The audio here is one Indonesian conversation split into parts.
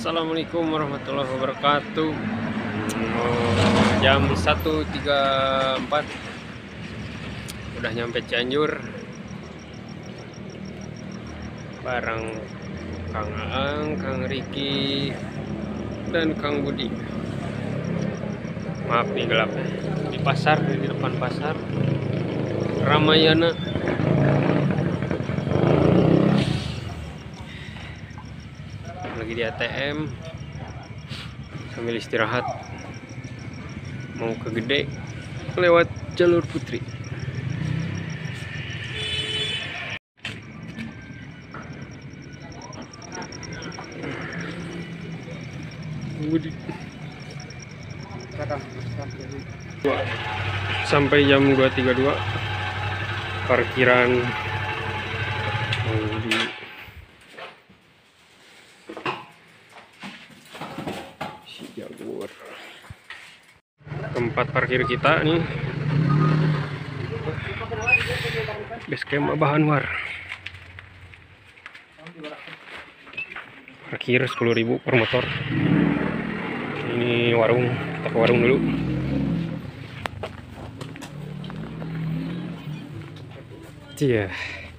Assalamualaikum warahmatullahi wabarakatuh. Jam 1.34 udah nyampe Cianjur bareng Kang Aang, Kang Riki, dan Kang Budi. Maaf nih gelap di pasar, di depan pasar Ramayana. Lagi di ATM sambil istirahat, mau ke Gede lewat jalur Putri. Budi sampai jam 2.32 parkiran di Jagur. Tempat parkir kita nih, Basecamp Abah Anwar. Parkir 10.000 per motor. Ini warung, kita ke warung dulu. Cia.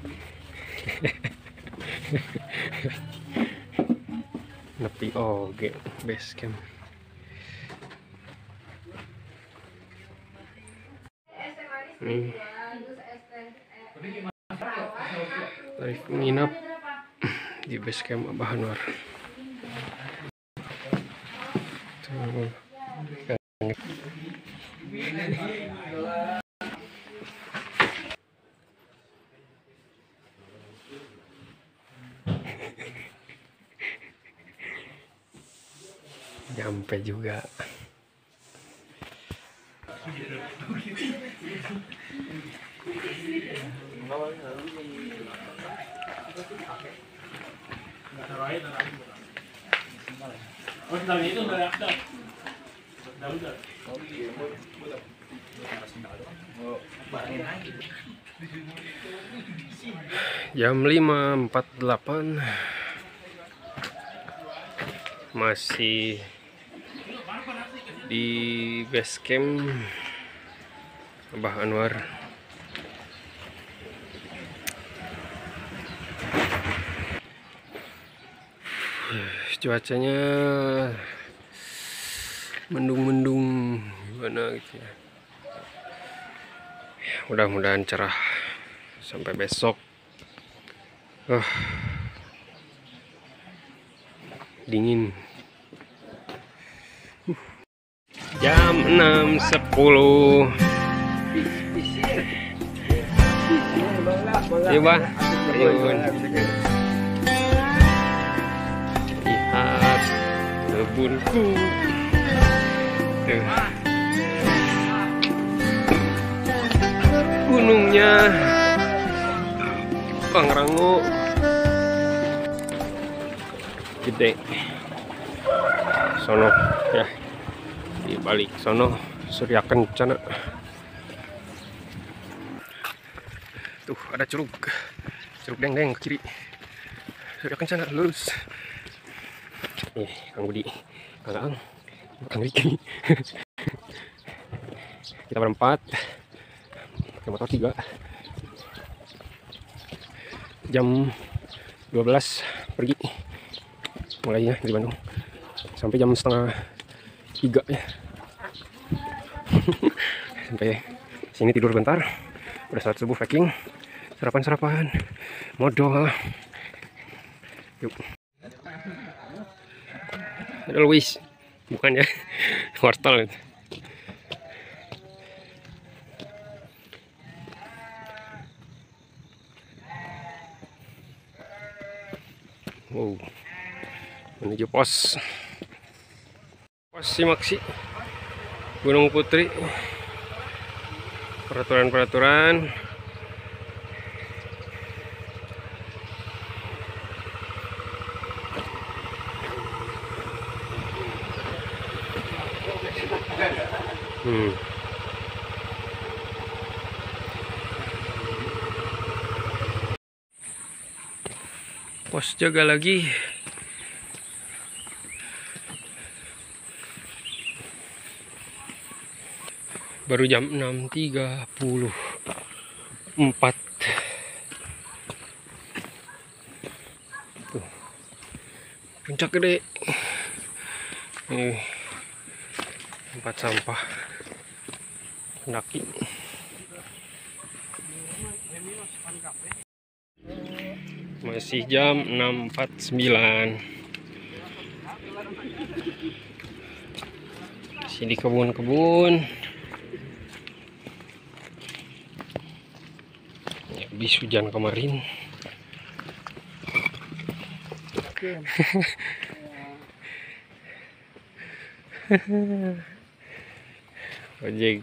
Nepi oge Basecamp. Nih tarif menginap di Basecamp Abah Anwar. Tuh. Nyampe juga. Jam 5.48 masih di Basecamp Abah Anwar. Cuacanya mendung-mendung gimana gitu ya. Mudah-mudahan cerah sampai besok. Dingin. Jam 6.10. Ayo Bah, ayo. Lihat kebunku. Gunungnya Pangrango gede. Sono ya, di balik sono Surya Kencana. Tuh ada curug deng ke kiri. Surya Kencana lurus. Kang Budi, Kang Aang, Kang Riki. Kita berempat pakai motor 3. Jam 12 pergi mulainya dari Bandung sampai jam 2:30 ya. Sampai sini tidur bentar, udah saat subuh packing, sarapan modal. Yuk. Ada Luis, bukan ya, wortel. Wow, menuju pos Simaksi Gunung Putri. Peraturan pos jaga lagi. Baru jam 6.34. Tuh, puncak gede. Ini tempat sampah pendaki. Masih jam 6.49. Sini kebun-kebun. Habis hujan kemarin. Ojek.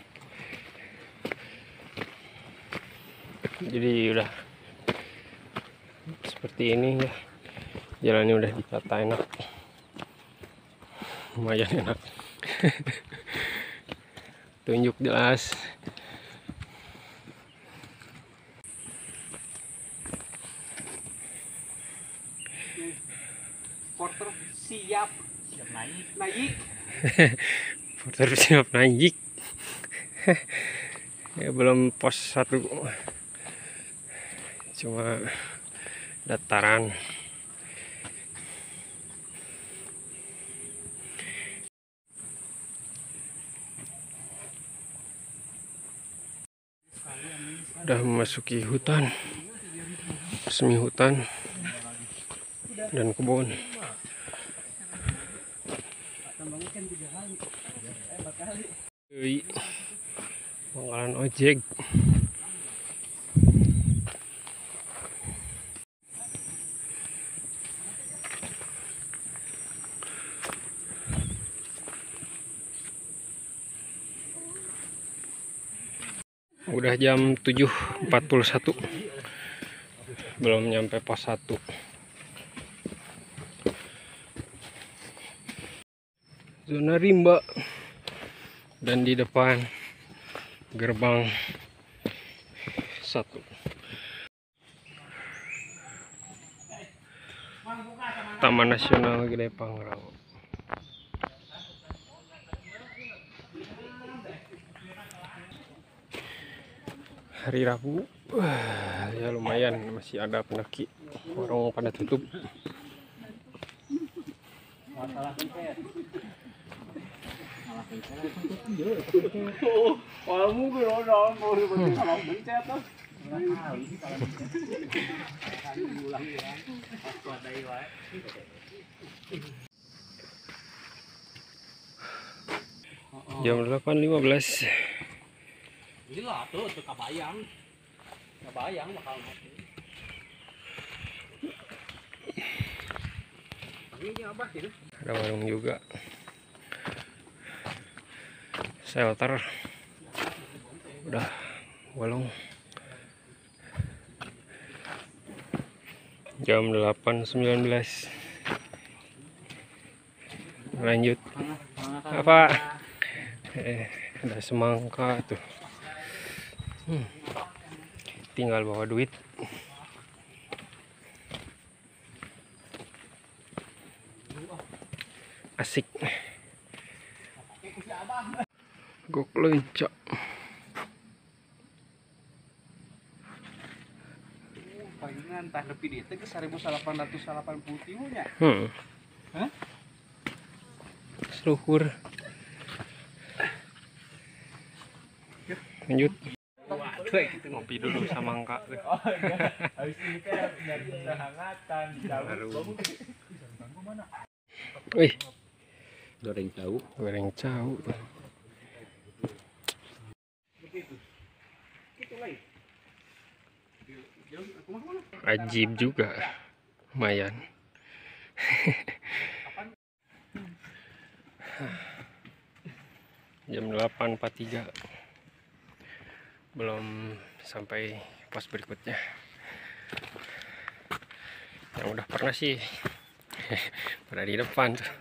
Jadi udah seperti ini ya. Jalannya udah ditata enak. Lumayan enak. Tunjuk jelas. Porter siap naik. Porter siap naik. Ya belum pos 1, cuma dataran. Udah memasuki hutan, semi hutan dan kebun. Pangkalan ojek. Udah jam 7.41, belum nyampe pos 1. Zona rimba, dan di depan gerbang 1. Taman Nasional Gede Pangrango. Hari Rabu, ya lumayan masih ada pendaki. Orang pada tutup. Jam 8.15. Gila tuh kebayang bakal mati. Ada warung juga, shelter udah bolong. Jam 8.19. Lanjut. Apa? Ada semangka tuh. Tinggal bawa duit. Asik. Gok lencak. Palingan tah nepi di teh 1.880 nya. Hah? Seluhur. Lanjut. Ngopi dulu semangka tuh. Habis ini kan udah hangatan Baru. Wih, goreng tahu. goreng tahu. Ajib juga, lumayan. Jam 8.43, belum sampai pos berikutnya. Yang udah pernah sih pada di depan tuh.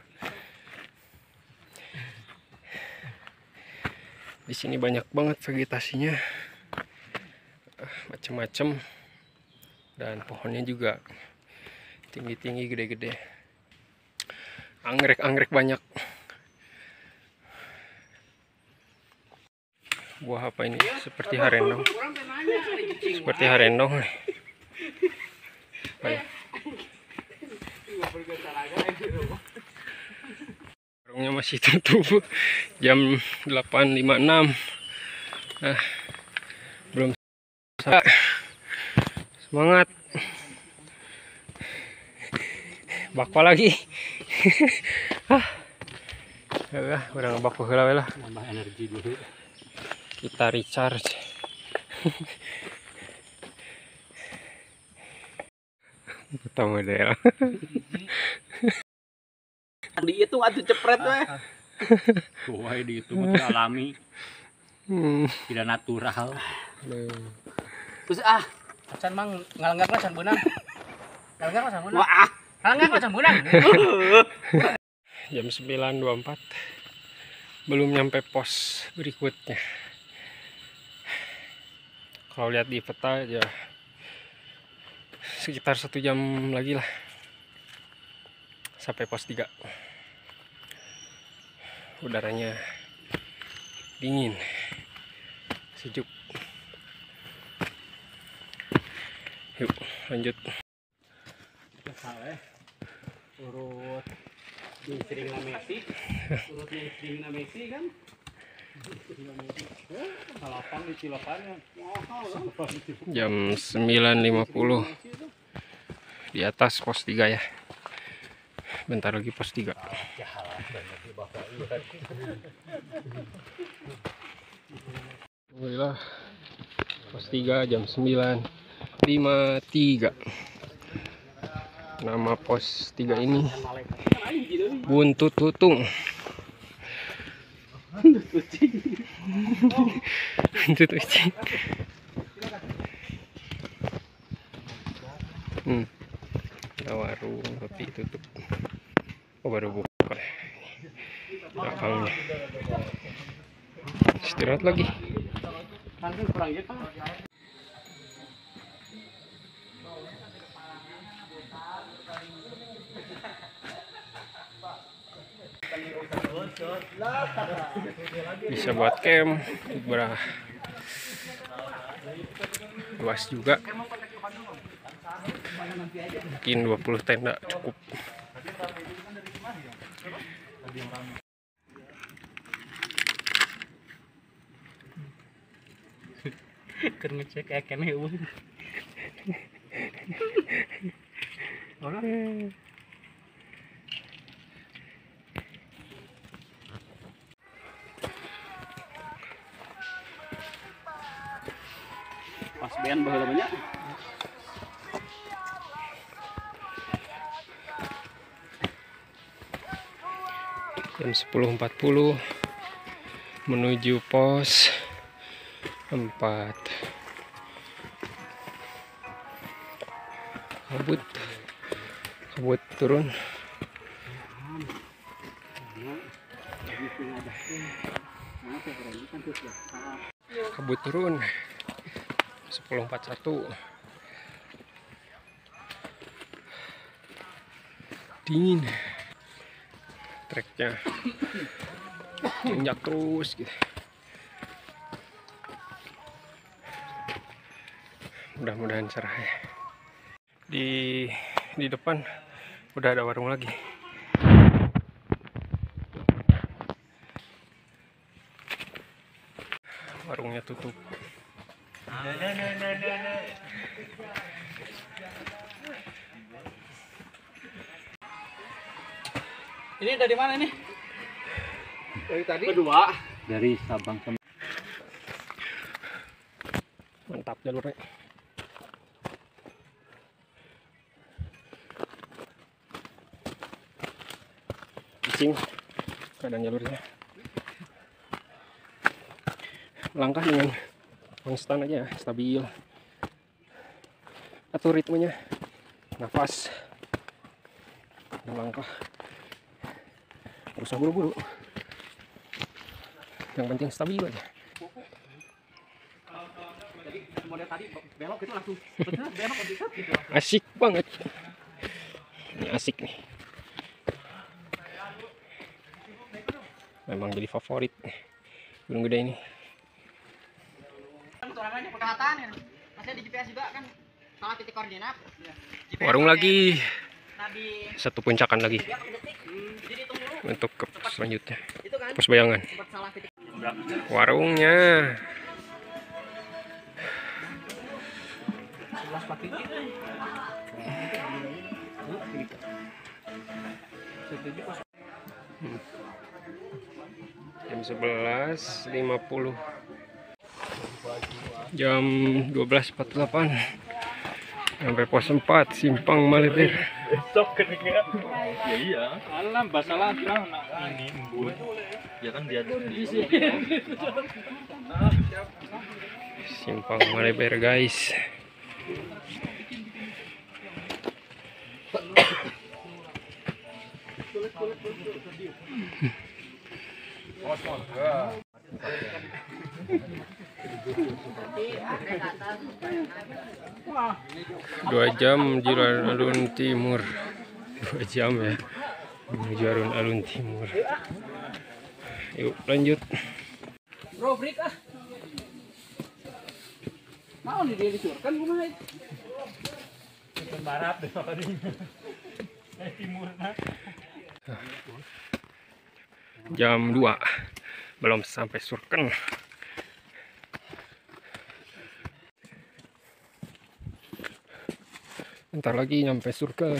Di sini banyak banget vegetasinya, macem-macem, dan pohonnya juga tinggi-tinggi, gede-gede. Anggrek-anggrek banyak. Buah apa ini? Seperti harendong. Seperti harendong. Apa ya? Warungnya masih tutup. Jam 8.56. Belum selesai. Semangat. Bakwa lagi. Ya, udah ngebakwa heula lah. Nambah energi dulu. Kita recharge. Kita model. Di itu atuh cepret weh. Wah, di itu mah alami, tidak natural. Terus acan mang ngalengak san beunang. Ngalengak san beunang. Wah, ngalengak san beunang. Jam 9.24. Belum nyampe pos berikutnya. Kalau lihat di peta ya sekitar 1 jam lagi lah sampai pos 3. Udaranya dingin, sejuk. Yuk lanjut. Urut di istrinya Messi, urutnya istrinya Messi kan. Salapan di cilokannya. Jam 9.50 di atas pos 3 ya. Bentar lagi pos 3. Alhamdulillah pos 3 jam 9.53. Nama pos 3 ini Buntut Tutung. Buntut Kucing. Ada warung tapi tutup. Oh, baru buka. Belakangnya. Istirahat lagi. Bisa buat camp, berah luas juga. Mungkin 20 tenda cukup. Keur ngecek ekene eueuh. Pas bean baheula banyak. Jam 10.40 menuju pos 4. Kabut turun. Kabut turun. 10.41. Dingin. Treknya injak terus gitu. Mudah-mudahan cerah ya. Di depan udah ada warung lagi. Warungnya tutup. Ini dari mana ini? Dari tadi? Kedua. Dari Sabang ke Mantap jalurnya. Kucing keadaan jalurnya. Langkah dengan konstan aja, stabil. Atur ritmenya, nafas, dan langkah. Gak usah buru-buru. Yang penting stabil aja. Jadi model tadi belok itu langsung belok gitu. Asik banget. Ini asik nih. Memang jadi favorit Gunung Gede ini. namanya Pekatan kan. Masih di GPS juga kan. Salah titik koordinat. Warung lagi. Nabi Satu puncakan lagi. jadi tunggu dulu. Untuk ke selanjutnya. Itu kan Pos bayangan. sempat salah titik. Warungnya. 11 pagi. Jam 11.50. Jam 12.48. Sampai pos 4 Simpang Maleber. Besok ketika ya iya alam masalah ini embun ya kan dia di sini Simpang Maleber guys. Dua jam menuju alun timur. 2 jam ya menuju alun timur. Yuk lanjut. Bro, break ah. Mau nih dia disuruhkan kumaha itu. barat deh tadi timur Jam 2 belum sampai Surken. Bentar lagi nyampe Surken.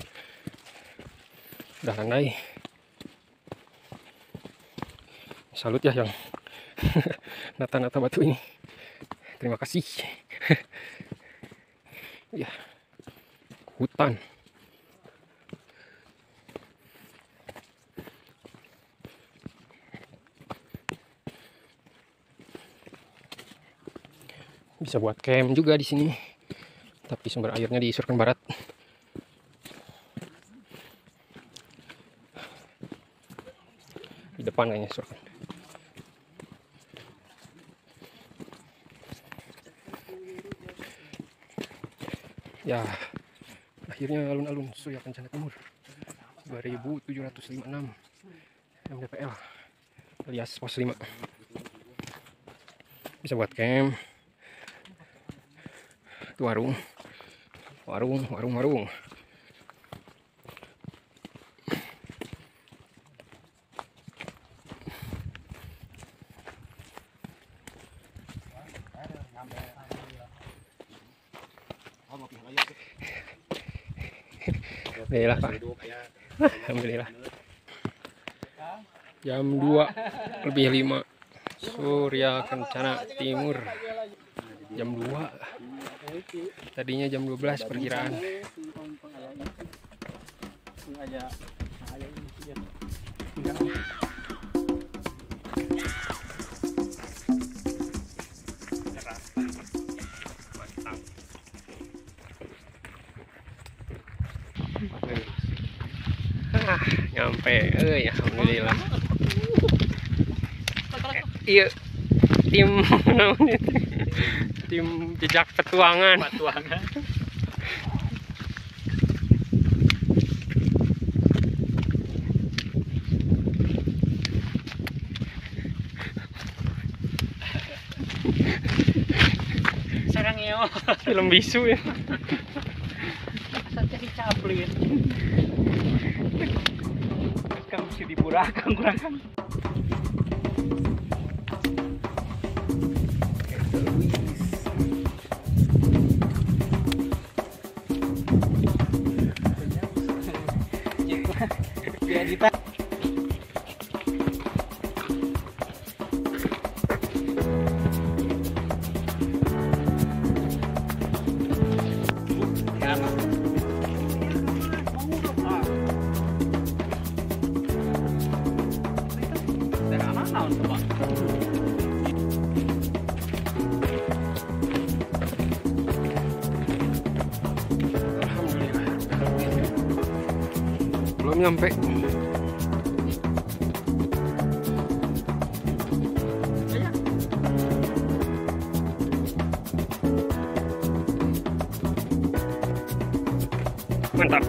Udah landai. Salut ya yang nata-nata batu ini. Terima kasih. Ya, hutan. Bisa buat camp juga di sini. Tapi sumber airnya di Surken Barat. Di depan kayaknya Surken. Ya, akhirnya alun-alun Surya Kencana Timur 2756 mdpl alias pos 5. Bisa buat camp. Itu warung. Alhamdulillah Pak. Alhamdulillah. Jam 2:05 Surya Kencana Timur. Jam 2. Tadinya jam 12 perkiraan. Nyampe, alhamdulillah. Iya, tim namanya tim jejak petualangan. Sarang yo. Film bisu ya. Sampai dicaplin. Kamu sih dipurakan kurang. Jadi Pak. Belum nyampe. Mantap.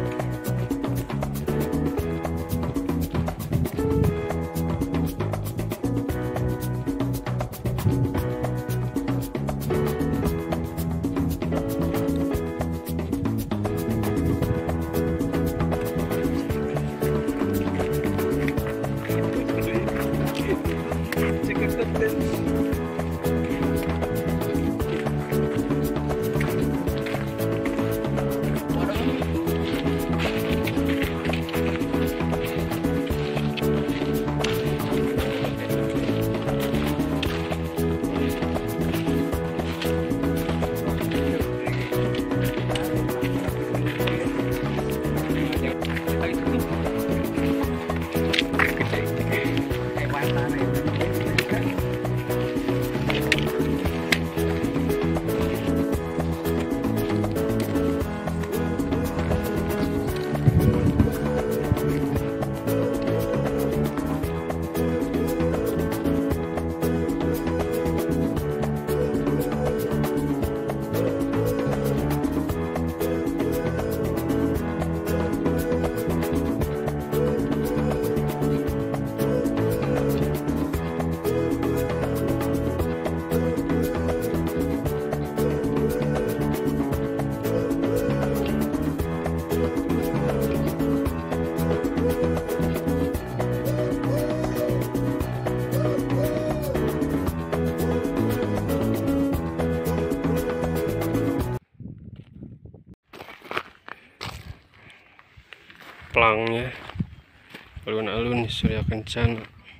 plangnya, alun-alun Surya Kencana.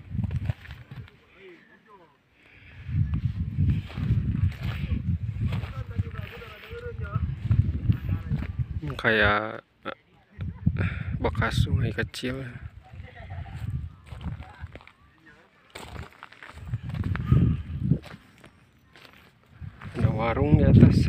Kayak bekas sungai kecil. Ada warung di atas.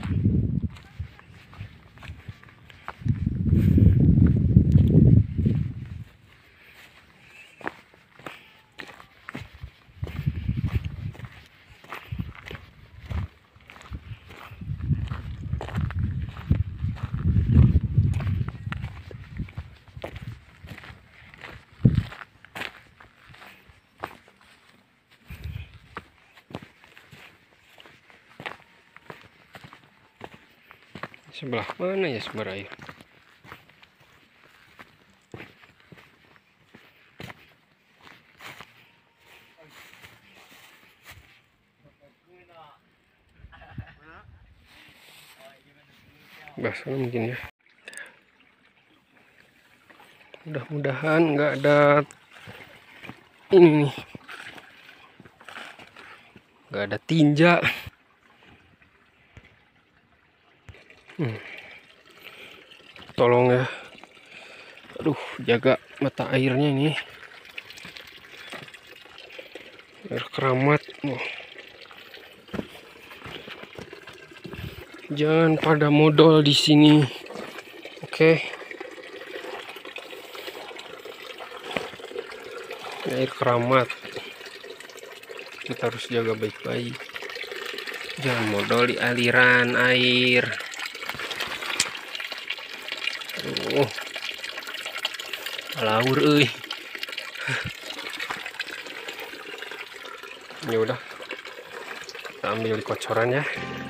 Sebelah mana ya sumber air? Basah mungkin ya. Mudah-mudahan nggak ada ini nih, nggak ada tinja. Tolong ya, aduh, jaga mata airnya ini, air keramat. Jangan pada modal di sini, oke? Air keramat, kita harus jaga baik-baik. Jangan modal di aliran air. Laur euy. Ya udah, kita ambil kocoran ya.